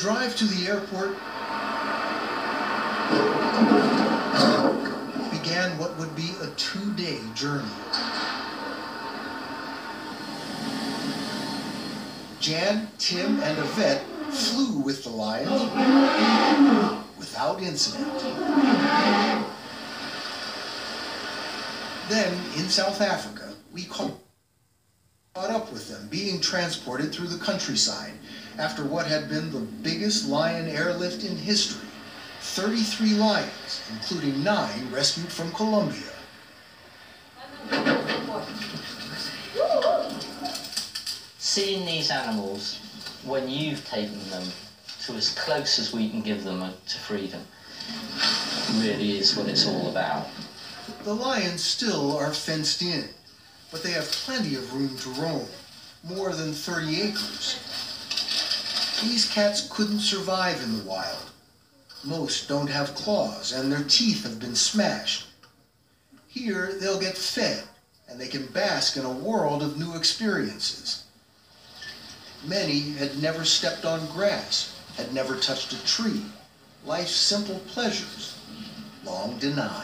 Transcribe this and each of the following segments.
drive to the airport began what would be a 2-day journey. Jan, Tim, and Yvette flew with the lions without incident. Then, in South Africa, we caught up with them, being transported through the countryside after what had been the biggest lion airlift in history. 33 lions, including 9 rescued from Colombia. Seeing these animals, when you've taken them to as close as we can give them to freedom, really is what it's all about. The lions still are fenced in, but they have plenty of room to roam, more than 30 acres. These cats couldn't survive in the wild. Most don't have claws, and their teeth have been smashed. Here, they'll get fed, and they can bask in a world of new experiences. Many had never stepped on grass, had never touched a tree. Life's simple pleasures, long denied.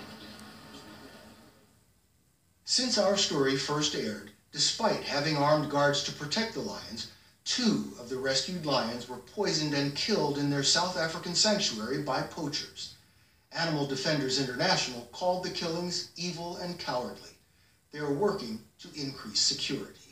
Since our story first aired, despite having armed guards to protect the lions, 2 of the rescued lions were poisoned and killed in their South African sanctuary by poachers. Animal Defenders International called the killings evil and cowardly. They are working to increase security.